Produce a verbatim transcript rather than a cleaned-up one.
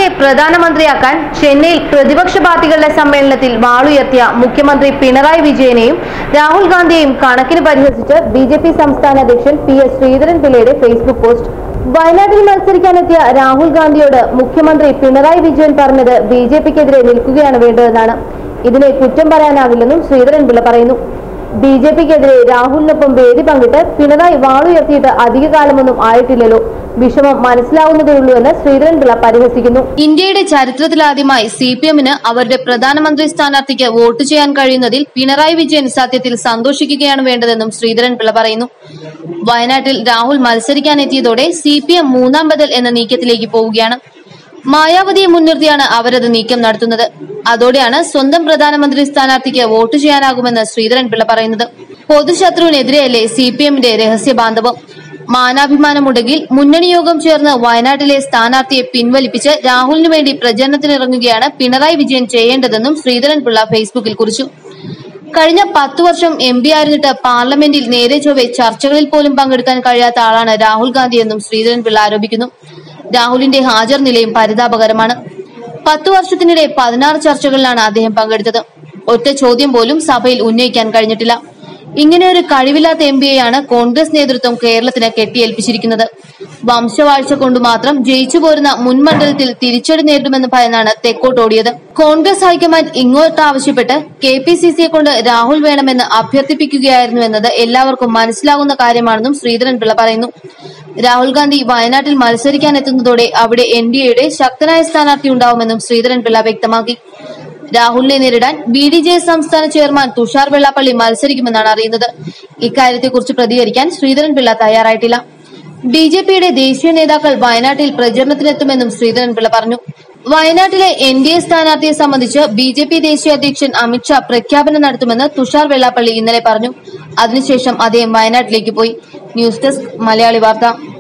മോദിയെ പ്രധാനമന്ത്രിയാക്കാൻ ചെന്നൈയിൽ പ്രതിപക്ഷ പാർട്ടികളുടെ സമ്മേളനത്തിൽ വാളുയർത്തിയ മുഖ്യമന്ത്രി പിണറായി വിജയനെയും രാഹുൽ ഗാന്ധിയെയും കണക്കിന് പരിഹസിച്ച് ബി ജെ പി സംസ്ഥാന അധ്യക്ഷൻ പി എസ് ശ്രീധരൻപിള്ളയുടെ ഫേസ്ബുക്ക് പോസ്റ്റ്. വയനാട്ടിൽ മത്സരിക്കാനെത്തിയ രാഹുൽ ഗാന്ധിയോട് മുഖ്യമന്ത്രി പിണറായി വിജയൻ പറഞ്ഞത് ബി ജെ പിക്കെതിരെ നിൽക്കുകയാണ് വേണ്ടതെന്നാണ്. ഇതിനെ കുറ്റം പറയാനാവില്ലെന്നും ശ്രീധരൻപിള്ള പറയുന്നു. ബി ജെ പിക്കെതിരെ രാഹുലിനൊപ്പം വേദി പങ്കിട്ട് പിണറായി വാളുയർത്തിയിട്ട് അധിക കാലമൊന്നും ആയിട്ടില്ലല്ലോ, വിഷമം മനസ്സിലാവുന്നതേയുള്ളൂ എന്ന് ശ്രീധരൻപിള്ള പരിഹസിക്കുന്നു. ഇന്ത്യയുടെ ചരിത്രത്തിലാദ്യമായി സി പി എമ്മിന് അവരുടെ പ്രധാനമന്ത്രി സ്ഥാനാർത്ഥിക്ക് വോട്ട് ചെയ്യാൻ കഴിയുന്നതിൽ പിണറായി വിജയൻ സത്യത്തിൽ സന്തോഷിക്കുകയാണ് വേണ്ടതെന്നും ശ്രീധരൻപിള്ള പറയുന്നു. വയനാട്ടിൽ രാഹുൽ മത്സരിക്കാനെത്തിയതോടെ സി പി എം മൂന്നാം ബദൽ എന്ന നീക്കത്തിലേക്ക് പോവുകയാണ്. മായാവതിയെ മുൻനിർത്തിയാണ് അവരത് നീക്കം നടത്തുന്നത്. അതോടെയാണ് സ്വന്തം പ്രധാനമന്ത്രി സ്ഥാനാർത്ഥിക്ക് വോട്ട് ചെയ്യാനാകുമെന്ന് ശ്രീധരൻപിള്ള പറയുന്നത്. പൊതുശത്രുവിനെതിരെയല്ലേ സി പി എമ്മിന്റെ രഹസ്യ ബാന്ധവം? മാനാഭിമാനമുണ്ടെങ്കിൽ മുന്നണി യോഗം ചേർന്ന് വയനാട്ടിലെ സ്ഥാനാർത്ഥിയെ പിൻവലിപ്പിച്ച് രാഹുലിനു വേണ്ടി പ്രചരണത്തിനിറങ്ങുകയാണ് പിണറായി വിജയൻ ചെയ്യേണ്ടതെന്നും ശ്രീധരൻപിള്ള ഫേസ്ബുക്കിൽ കുറിച്ചു. കഴിഞ്ഞ പത്തു വർഷം എം പി ആയിരുന്നിട്ട് പാർലമെന്റിൽ നേരെ ചൊവ്വെ ചർച്ചകളിൽ പോലും പങ്കെടുക്കാൻ കഴിയാത്ത ആളാണ് രാഹുൽ ഗാന്ധിയെന്നും ശ്രീധരൻപിള്ള ആരോപിക്കുന്നു. രാഹുലിന്റെ ഹാജർ നിലയും പരിതാപകരമാണ്. പത്തു വർഷത്തിനിടെ പതിനാറ് ചർച്ചകളിലാണ് അദ്ദേഹം പങ്കെടുത്തത്. ഒറ്റ ചോദ്യം പോലും സഭയിൽ ഉന്നയിക്കാൻ കഴിഞ്ഞിട്ടില്ല. ഇങ്ങനെ ഒരു കഴിവില്ലാത്ത എം പിയെയാണ് കോൺഗ്രസ് നേതൃത്വം കേരളത്തിന് കെട്ടിയേൽപ്പിച്ചിരിക്കുന്നത്. വംശവാഴ്ച കൊണ്ട് മാത്രം ജയിച്ചു പോരുന്ന മുൻ മണ്ഡലത്തിൽ തിരിച്ചടി നേരിടുമെന്ന് ഭയന്നാണ് തെക്കോട്ടോടിയത്. കോൺഗ്രസ് ഹൈക്കമാൻഡ് ഇങ്ങോട്ട് ആവശ്യപ്പെട്ട് കെ പി സി സിയെ കൊണ്ട് രാഹുൽ വേണമെന്ന് അഭ്യർത്ഥിപ്പിക്കുകയായിരുന്നുവെന്നത് എല്ലാവർക്കും മനസ്സിലാകുന്ന കാര്യമാണെന്നും ശ്രീധരൻപിള്ള പറയുന്നു. രാഹുൽ ഗാന്ധി വയനാട്ടിൽ മത്സരിക്കാനെത്തുന്നതോടെ അവിടെ എൻ ഡി എയുടെ ശക്തനായ സ്ഥാനാർത്ഥി ഉണ്ടാവുമെന്നും ശ്രീധരൻപിള്ള വ്യക്തമാക്കി. രാഹുലിനെ നേരിടാൻ ബി ഡി ജെ എസ് സംസ്ഥാന ചെയർമാൻ തുഷാർ വെള്ളാപ്പള്ളി മത്സരിക്കുമെന്നാണ് അറിയുന്നത്. ഇക്കാര്യത്തെക്കുറിച്ച് പ്രതികരിക്കാൻ ശ്രീധരൻപിള്ള തയ്യാറായിട്ടില്ല. ബി ജെ പിയുടെ ദേശീയ നേതാക്കൾ വയനാട്ടിൽ പ്രചരണത്തിനെത്തുമെന്നും ശ്രീധരൻപിള്ള പറഞ്ഞു. വയനാട്ടിലെ എൻ ഡി എ സ്ഥാനാർത്ഥിയെ സംബന്ധിച്ച് ബി ജെ പി ദേശീയ അധ്യക്ഷൻ അമിത്ഷാ പ്രഖ്യാപനം നടത്തുമെന്ന് തുഷാർ വെള്ളാപ്പള്ളി ഇന്നലെ പറഞ്ഞു. അതിനുശേഷം അദ്ദേഹം വയനാട്ടിലേക്ക് പോയി. ന്യൂസ് ഡെസ്ക് മലയാളി വാർത്ത.